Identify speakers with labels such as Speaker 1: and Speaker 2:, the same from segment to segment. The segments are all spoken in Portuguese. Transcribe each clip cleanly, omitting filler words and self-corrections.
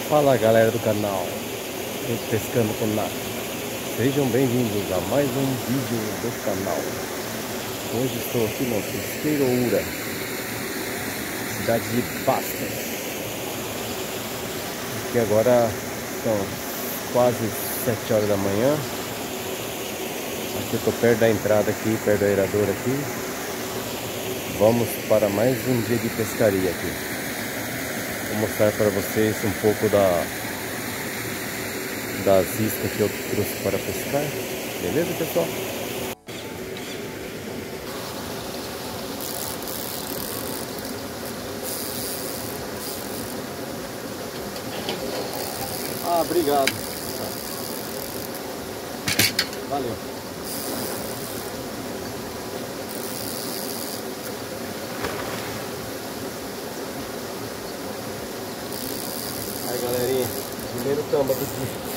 Speaker 1: Fala galera do canal Pescando com Nath, sejam bem-vindos a mais um vídeo do canal. Hoje estou aqui no Pesqueiro-Ura, cidade de Bastos, que agora são quase 7 horas da manhã. Aqui eu estou perto da entrada aqui, perto do aerador aqui. Vamos para mais um dia de pescaria aqui. Vou mostrar para vocês um pouco das iscas que eu trouxe para pescar. Beleza, pessoal? Ah, obrigado. Valeu. Aí, galerinha, primeiro tamba aqui.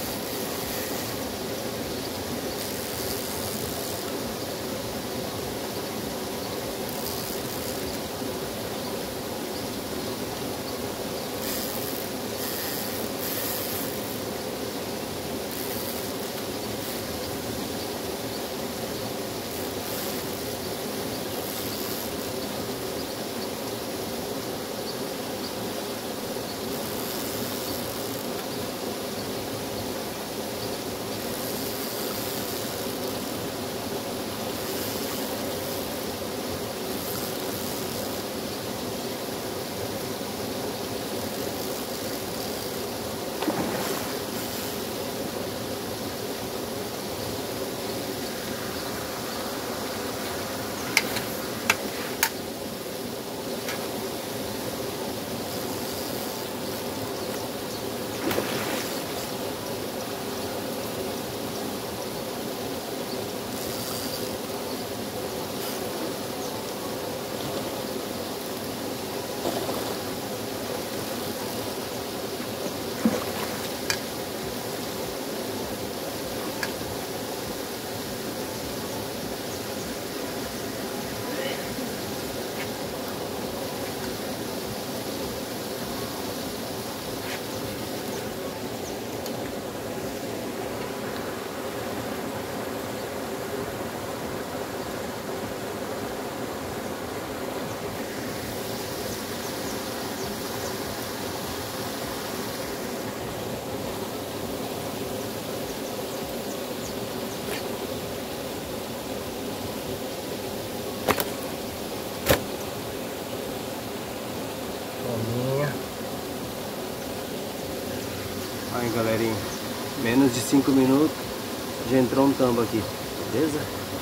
Speaker 1: Aí, galerinha, menos de 5 minutos já entrou um tamba aqui, beleza?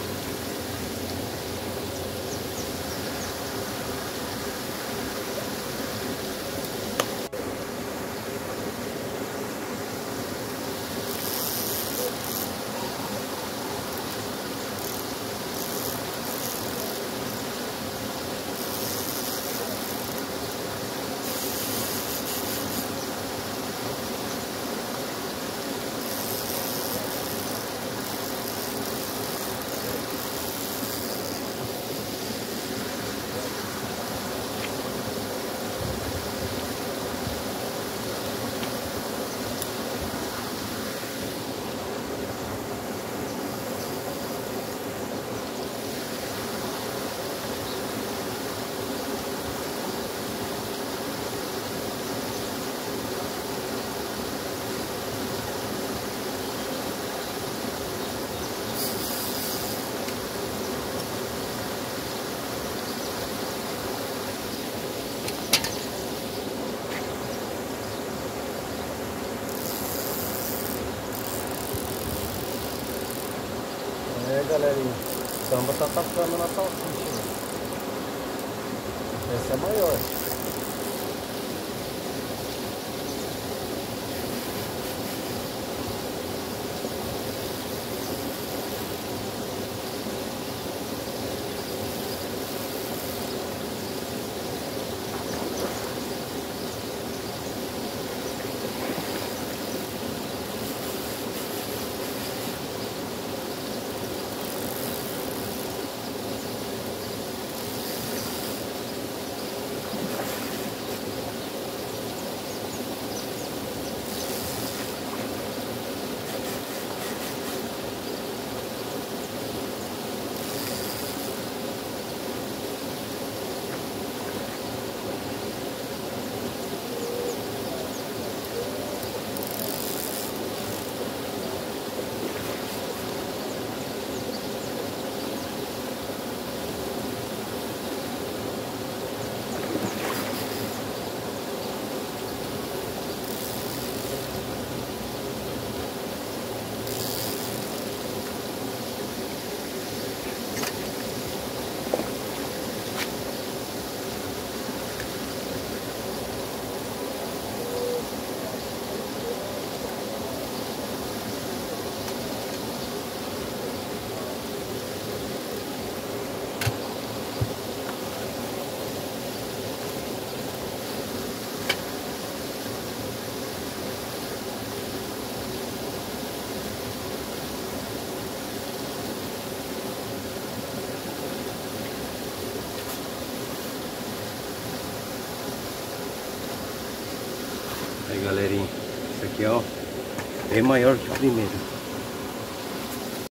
Speaker 1: É, galerinha, o tamba tá atacando na salsicha, né? Essa é a maior. Aí galerinha, isso aqui ó, bem maior que o primeiro.